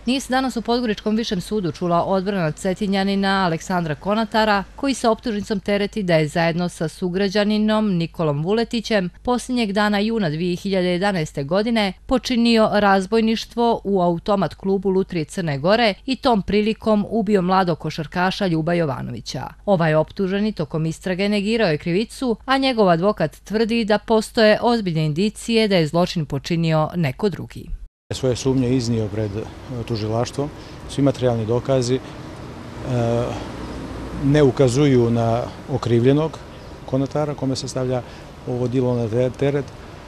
Nije se danas u Podgoričkom višem sudu čula odbrana Cetinjanina Aleksandra Konatara, koji se optužnicom tereti da je zajedno sa sugrađaninom Nikolom Vuletićem posljednjeg dana juna 2011. godine počinio razbojništvo u automat klubu Lutrije Crne Gore i tom prilikom ubio mladog košarkaša Ljuba Jovanovića. Ovaj optuženi tokom istrage negirao je krivicu, a njegov advokat tvrdi da postoje ozbiljne indicije da je zločin počinio neko drugi. Svoje sumnje iznio pred tužilaštvom. Svi materijalni dokazi ne ukazuju na okrivljenog Konatara kome se stavlja ovo djelo na teret.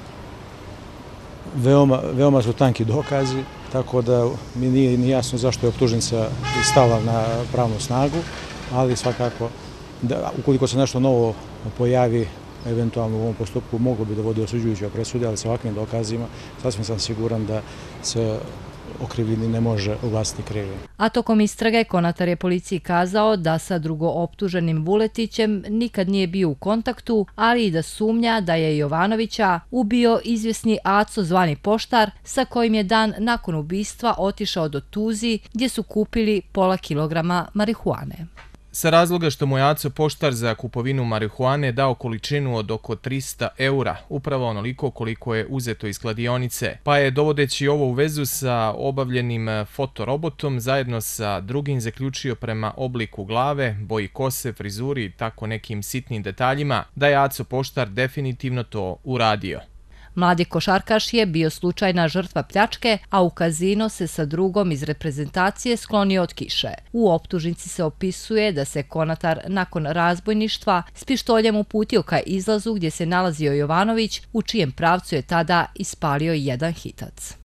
Veoma su tanki dokazi, tako da mi nije ni jasno zašto je optužnica stala na pravnu snagu, ali svakako ukoliko se nešto novo pojavi eventualno u ovom postupku moglo bi da vodi osuđujuće presude, ali sa ovakvim dokazima sasvim sam siguran da se okrivljeni ne može oglasiti krivim. A tokom istrage Konatar je policiji kazao da sa drugooptuženim Vuletićem nikad nije bio u kontaktu, ali i da sumnja da je Jovanovića ubio izvjesni Aco zvani Poštar, sa kojim je dan nakon ubistva otišao do Tuzi gdje su kupili pola kilograma marihuane. Sa razloga što mu je Aco Poštar za kupovinu marihuane dao količinu od oko 300 eura, upravo onoliko koliko je uzeto iz kladionice, pa je dovodeći ovo u vezu sa obavljenim fotorobotom zajedno sa drugim zaključio prema obliku glave, boji kose, frizuri i tako nekim sitnim detaljima da je Aco Poštar definitivno to uradio. Mladi košarkaš je bio slučajna žrtva pljačke, a u kazino se sa drugom iz reprezentacije sklonio od kiše. U optužnici se opisuje da se Konatar nakon razbojništva s pištoljem uputio ka izlazu gdje se nalazio Jovanović, u čijem pravcu je tada ispalio jedan hitac.